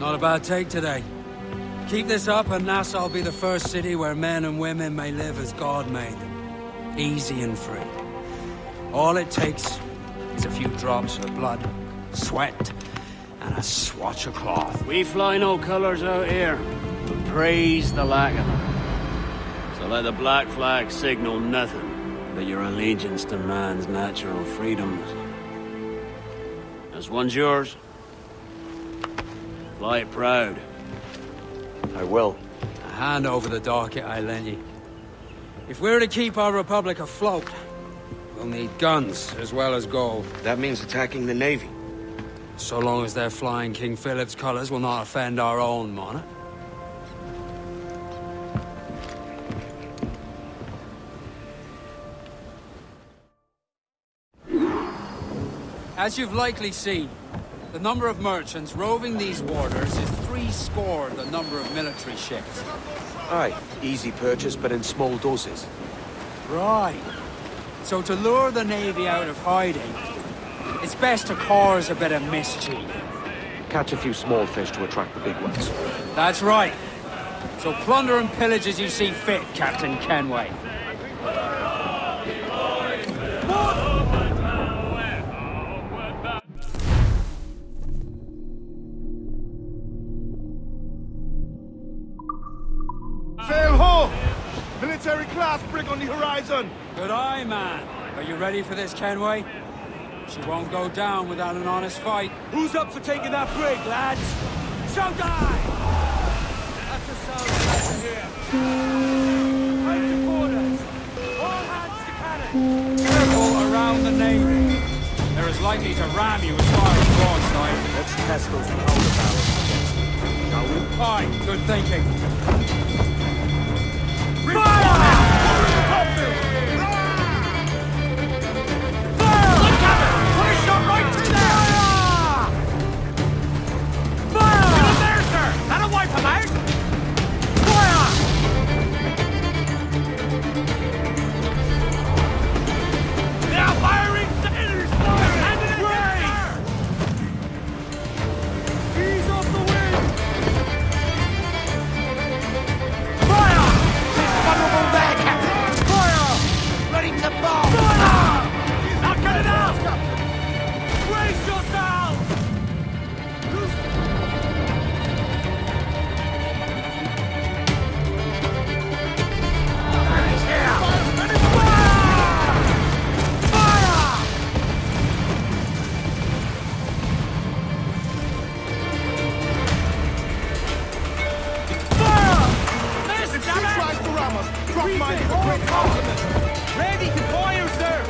Not a bad take today. Keep this up and Nassau will be the first city where men and women may live as God made them. Easy and free. All it takes is a few drops of blood, sweat, and a swatch of cloth. We fly no colours out here, but praise the lack of them. So let the black flag signal nothing but your allegiance to man's natural freedoms. This one's yours. Fly it proud. I will. A hand over the docket I lend you. If we're to keep our republic afloat, we'll need guns as well as gold. That means attacking the Navy. So long as they're flying King Philip's colours will not offend our own monarch. As you've likely seen, the number of merchants roving these waters is 70 the number of military ships. Aye, easy purchase, but in small doses. Right. So to lure the Navy out of hiding, it's best to cause a bit of mischief. Catch a few small fish to attract the big ones. That's right. So plunder and pillage as you see fit, Captain Kenway. Sail ho! Military class brig on the horizon! Good eye, man. Are you ready for this, Kenway? She won't go down without an honest fight. Who's up for taking that brig, lads? So die! That's a sound here. Right to quarters! All hands to cannon! Careful around the Navy. They're as likely to ram you as far as broadside. Let's test those powder barrels against them, shall we? Fine, good thinking. Ready to fire, sir!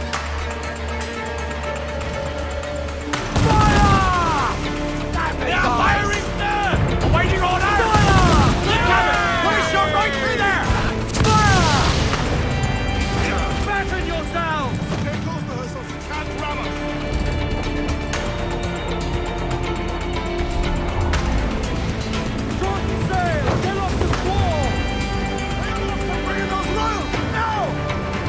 Fire! They are firing, sir! Awaiting orders! Fire! Look at it! Put a shot right through there! Fire! Fasten yourselves! Stay close to her so she can't ram us! Short sail! Get off the squall! Bring those royals! Now!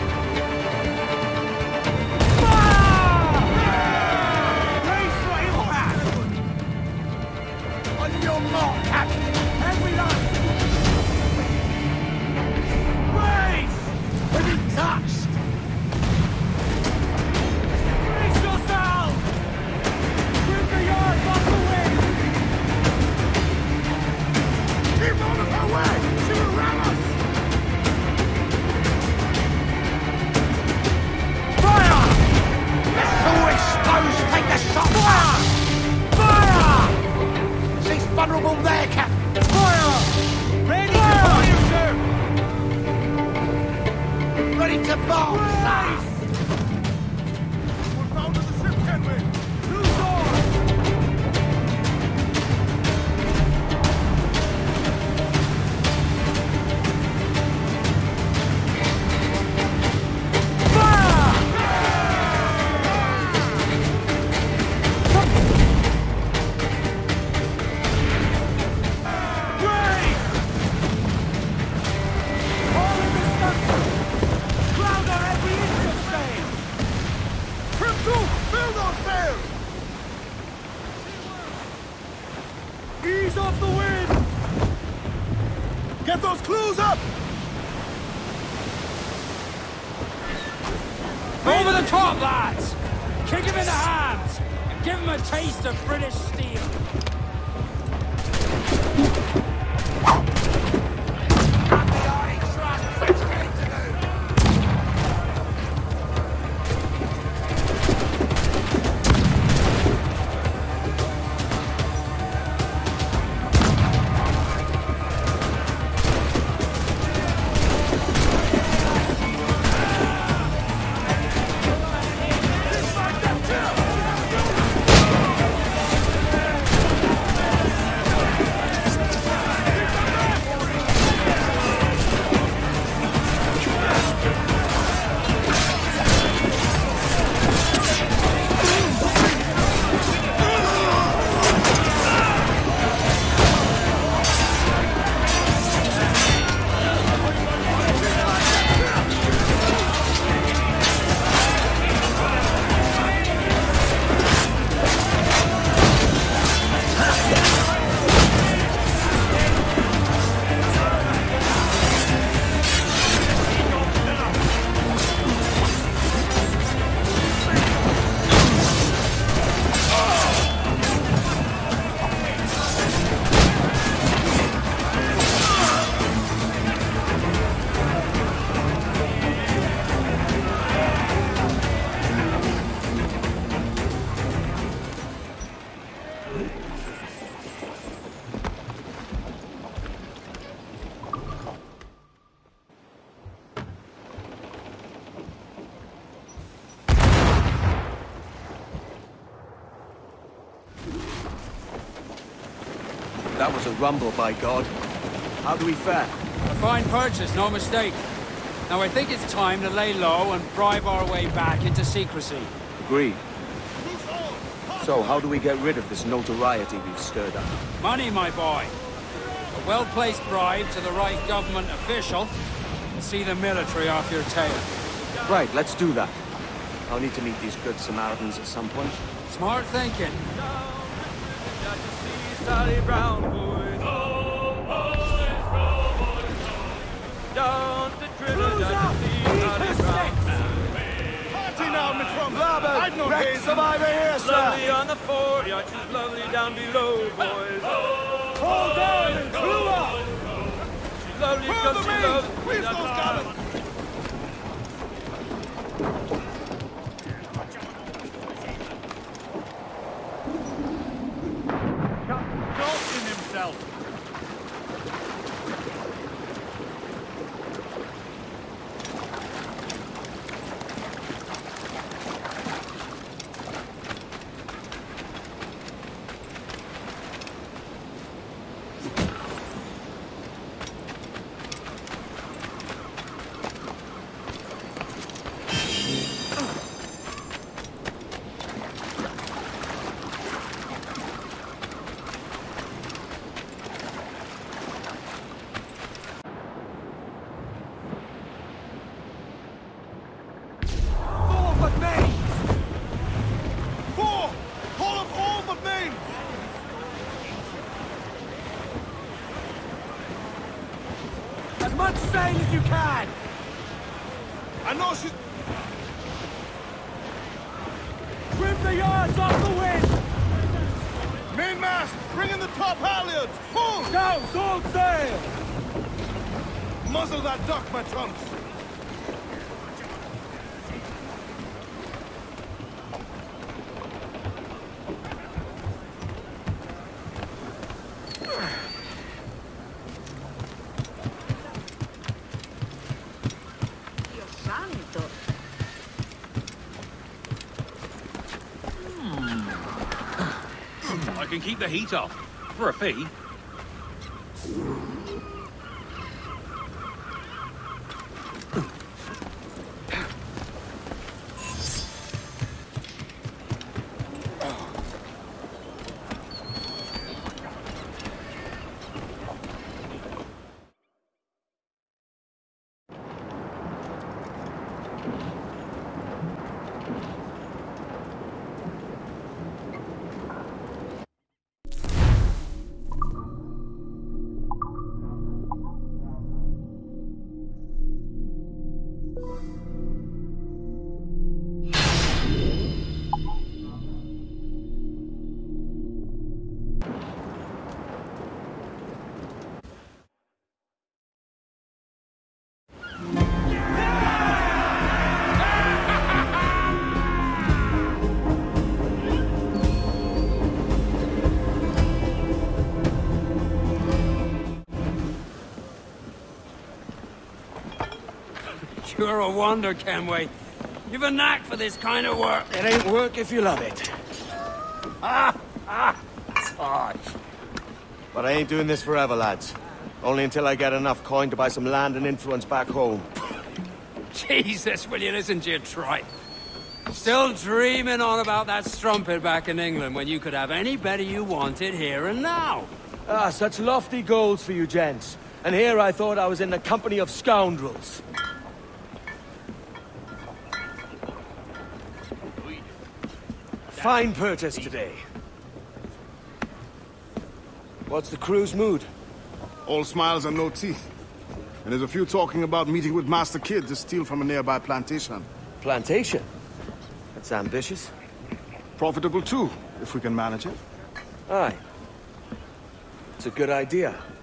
Vulnerable there, Captain! Fire! Ready to fire, sir! Ready to bomb, sir! We're found to the ship, Kenway! Who's on? Cloud on every inch of He's off the wind! Get those clues up! Over the top, lads! Kick him in the hands and give him a taste of British steel. That was a rumble, by God. How do we fare? A fine purchase, no mistake. Now I think it's time to lay low and bribe our way back into secrecy. Agreed. So, how do we get rid of this notoriety we've stirred up? Money, my boy. A well-placed bribe to the right government official and see the military off your tail. Right, let's do that. I'll need to meet these good Samaritans at some point. Smart thinking. Sally Brown boys. Down to Trinidad to see Sally Brown boys. Party now, Miss Rum. I've no days survivor here, She's lovely on the fore, yeah, she's lovely down below, boys. Hold down and crew up! She's lovely because she loves Where's those guns? Dalton himself. As much sail as you can! I know she's... Trim the yards off the wind! Mainmast! Bring in the top halyards! Full! Go, all sail! Muzzle that duck, my trunks! I can keep the heat off, for a fee. You're a wonder, Kenway. You've a knack for this kind of work. It ain't work if you love it. It's hard. But I ain't doing this forever, lads. Only until I get enough coin to buy some land and influence back home. Jesus, will you listen to your tripe? Still dreaming on about that strumpet back in England when you could have any better you wanted here and now. Ah, such lofty goals for you gents. And here I thought I was in the company of scoundrels. Fine purchase today. What's the crew's mood? All smiles and no teeth. And there's a few talking about meeting with Master Kid to steal from a nearby plantation. Plantation? That's ambitious. Profitable too, if we can manage it. Aye. It's a good idea.